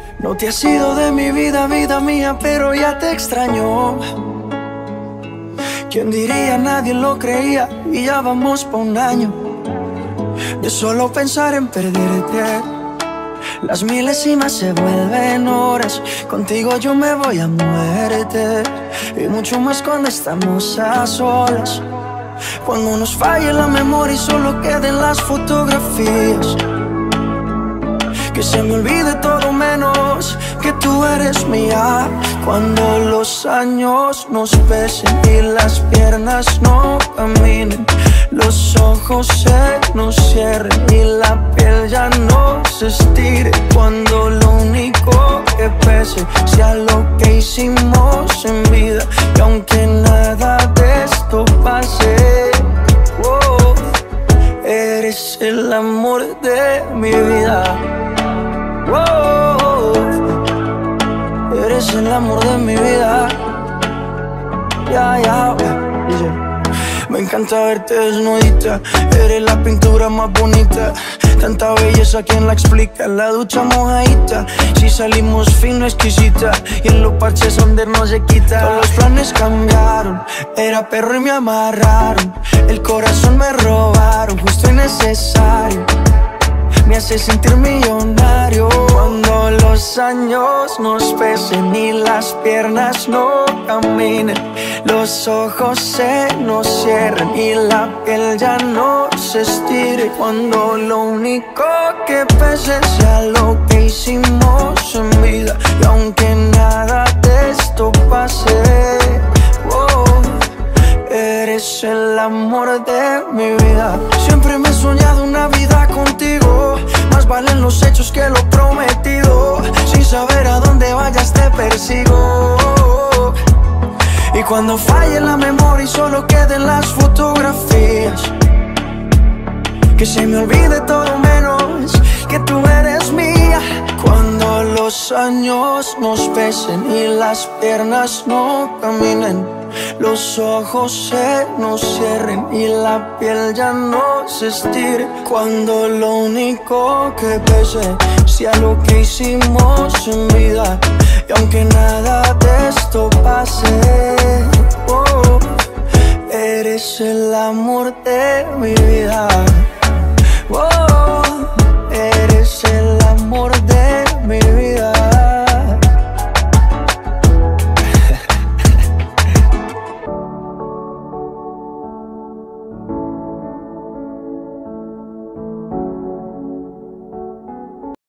No te has ido de mi vida, vida mía, pero ya te extraño. ¿Quién diría? Nadie lo creía y ya vamos pa' un año de solo pensar en perderte. Las milésimas se vuelven horas, contigo yo me voy a muerte. Y mucho más cuando estamos a solas, cuando nos falle la memoria y solo queden las fotografías. Que se me olvide todo menos que tú eres mía. Cuando los años nos pesen y las piernas no caminen, los ojos se nos cierren y la piel ya no se estire. Cuando lo único que pese sea lo que hicimos en vida, y aunque nada de esto pase, oh, eres el amor de mi vida. Oh, eres el amor de mi vida. Ya, dice. Me encanta verte desnudita, eres la pintura más bonita. Tanta belleza, ¿quién la explica? En la ducha mojadita, si salimos fino, exquisita. Y en los parches donde no se quita. Todos los planes cambiaron, era perro y me amarraron. El corazón me robaron, justo y necesario. Me hace sentir millonario. Cuando los años nos pesen y las piernas no caminen, los ojos se nos cierren y la piel ya no se estire. Cuando lo único que pese sea lo que hicimos en vida, y aunque nada de esto pase, oh, eres el amor de mi vida. Siempre me he soñado una vida contigo, más valen los hechos que lo prometido. Sin saber a dónde vayas te persigo. Y cuando falle la memoria y solo queden las fotografías, que se me olvide todo menos que tú eres mía. Cuando los años nos pesen y las piernas no caminen, los ojos se nos cierren y la piel ya no se estire. Cuando lo único que pese sea lo que hicimos en vida, y aunque nada de esto pase, oh, eres el amor de mi vida. Oh,